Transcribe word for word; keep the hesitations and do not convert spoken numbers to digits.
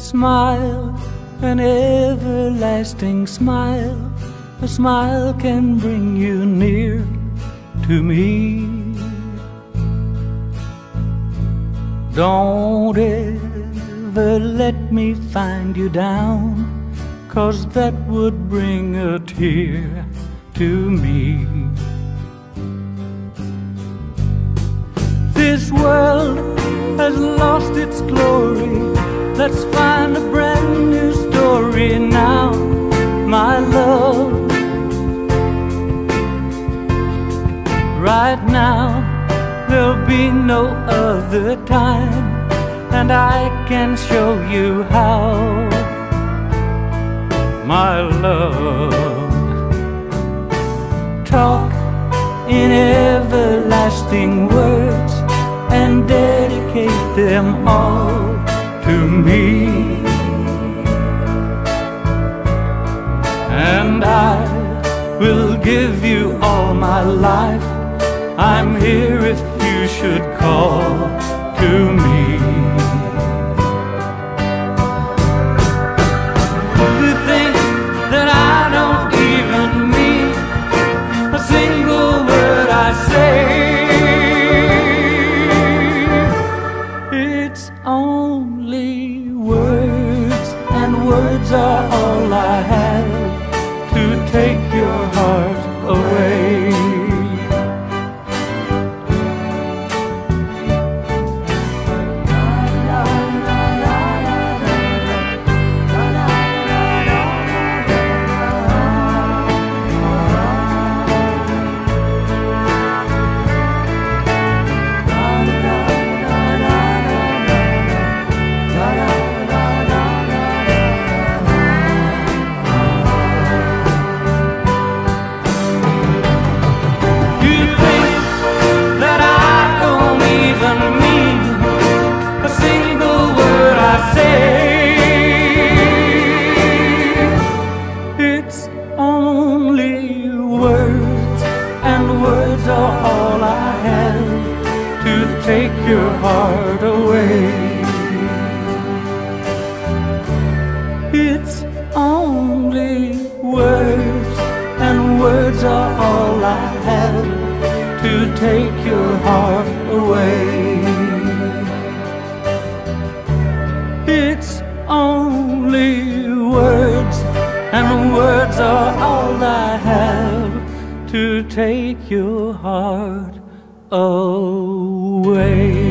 smile, an everlasting smile. A smile can bring you near to me. Don't ever let me find you down, 'cause that would bring a tear to me. This world has lost its glory. Let's find a brand new story now, my love. Right now, there'll be no other time, and I can show you how, my love. Talk in everlasting words and dedicate them all to me, and I will give you all my life. I'm here if you should call to me. You think that I don't even mean a single word I say? It's only words, and words are all I have to take your heart away. Take your heart away. It's only words, and words are all I have to take your heart away. It's only words, and words are all I have to take your heart away.